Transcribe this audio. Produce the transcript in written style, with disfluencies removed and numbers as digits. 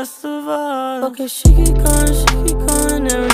rest of us. Okay, she keep going, every